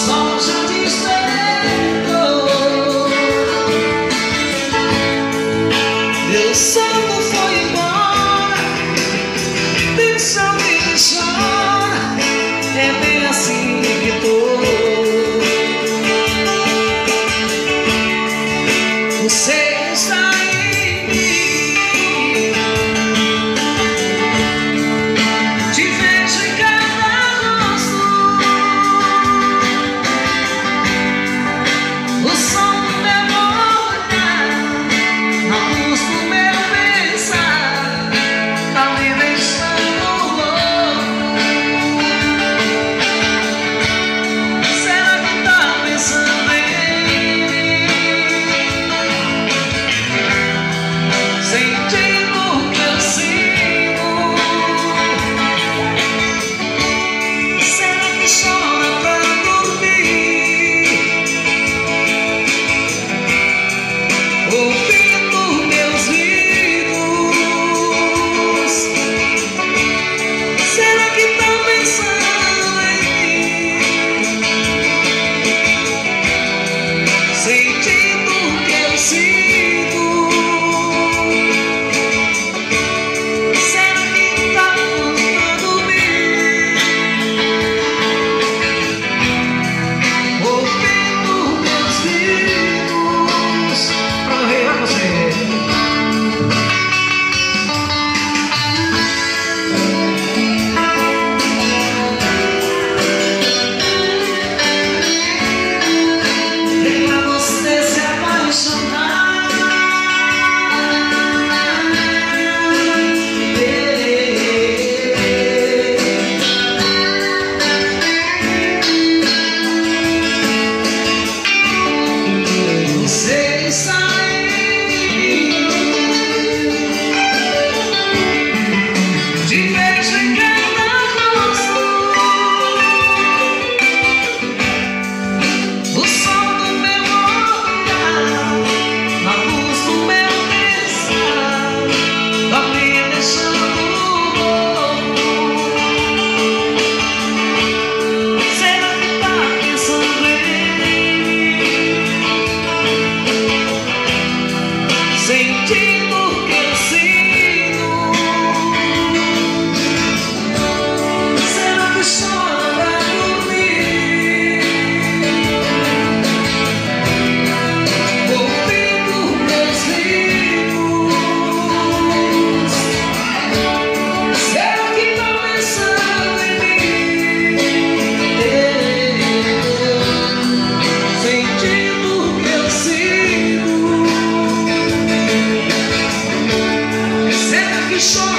sol já despertou. Meu sono foi embora, deixa-me que chora, é bem assim que tô. Você está em mim, te vejo em cada rosto, o som do meu olhar, a luz do meu pensar, tá me deixando louco. Será que tá pensando em mim? Sentindo o que eu sinto. Será que chora pra dormir? Ouvindo meus gritos. Será que tá pensando em mim? Sentindo o que eu sinto. Será que tá pra dormir? Ouvindo meus gritos. Pra morrer, vai você. Vem pra você se apaixonar. Você está em mim, te vejo em cada rosto, o som do meu olhar, a luz do meu pensar, tá me deixando louco. Será que tá pensando em mim? Sentindo o que eu sinto. Será que chora pra dormir? Ouvindo meus gritos. Será que tá pensando em mim? Sentindo o que eu sinto. Será que chora?